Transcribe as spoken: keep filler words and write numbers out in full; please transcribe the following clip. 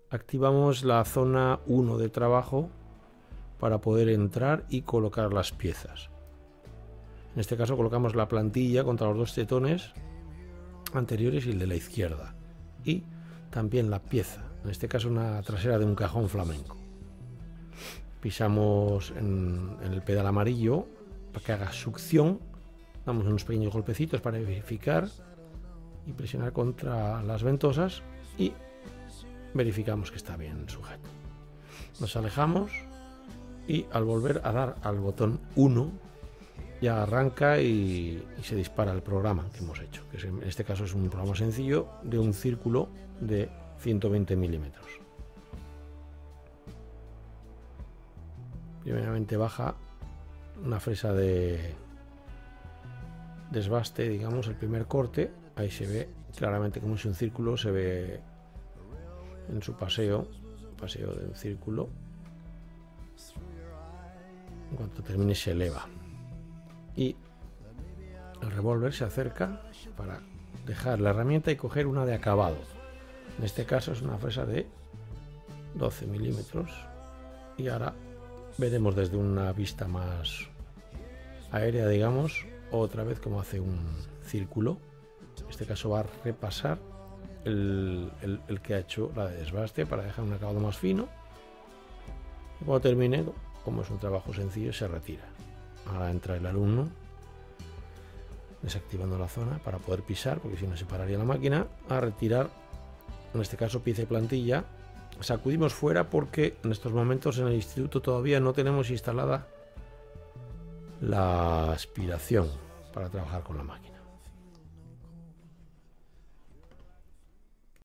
activamos la zona uno de trabajo para poder entrar y colocar las piezas. En este caso colocamos la plantilla contra los dos tetones anteriores y el de la izquierda, y también la pieza, en este caso una trasera de un cajón flamenco. Pisamos en, en el pedal amarillo para que haga succión, damos unos pequeños golpecitos para verificar y presionar contra las ventosas y verificamos que está bien sujeto. Nos alejamos y al volver a dar al botón uno ya arranca y, y se dispara el programa que hemos hecho, que en este caso es un programa sencillo de un círculo de ciento veinte milímetros. Primeramente baja una fresa de desbaste, digamos, el primer corte. Ahí se ve claramente como es un círculo, se ve en su paseo, paseo de un círculo. En cuanto termine se eleva y el revólver se acerca para dejar la herramienta y coger una de acabado. En este caso es una fresa de doce milímetros y ahora veremos desde una vista más aérea, digamos, otra vez como hace un círculo. En este caso va a repasar el, el, el que ha hecho la de desbaste para dejar un acabado más fino, y cuando termine, como es un trabajo sencillo, se retira. Ahora entra el alumno desactivando la zona para poder pisar, porque si no se pararía la máquina, a retirar, en este caso pieza y plantilla. Sacudimos fuera porque en estos momentos en el instituto todavía no tenemos instalada la aspiración para trabajar con la máquina.